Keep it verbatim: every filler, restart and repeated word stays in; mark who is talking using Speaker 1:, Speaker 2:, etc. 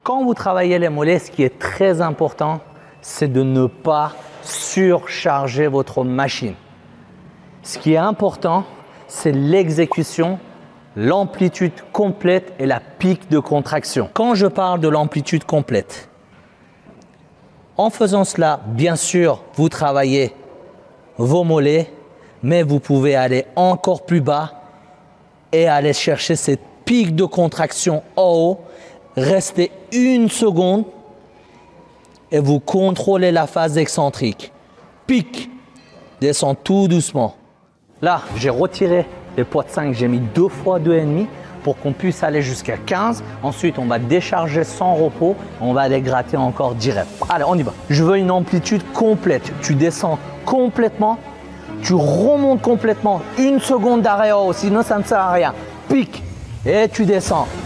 Speaker 1: Quand vous travaillez les mollets, ce qui est très important, c'est de ne pas surcharger votre machine. Ce qui est important, c'est l'exécution, l'amplitude complète et la pique de contraction. Quand je parle de l'amplitude complète, en faisant cela, bien sûr, vous travaillez vos mollets, mais vous pouvez aller encore plus bas et aller chercher cette pique de contraction en haut. Restez une seconde et vous contrôlez la phase excentrique. Pique, descend tout doucement. Là, j'ai retiré les poids de cinq, j'ai mis deux fois deux virgule cinq pour qu'on puisse aller jusqu'à quinze. Ensuite, on va décharger sans repos. On va aller gratter encore direct. Allez, on y va. Je veux une amplitude complète. Tu descends complètement, tu remontes complètement. Une seconde d'arrêt en haut, sinon ça ne sert à rien. Pique et tu descends.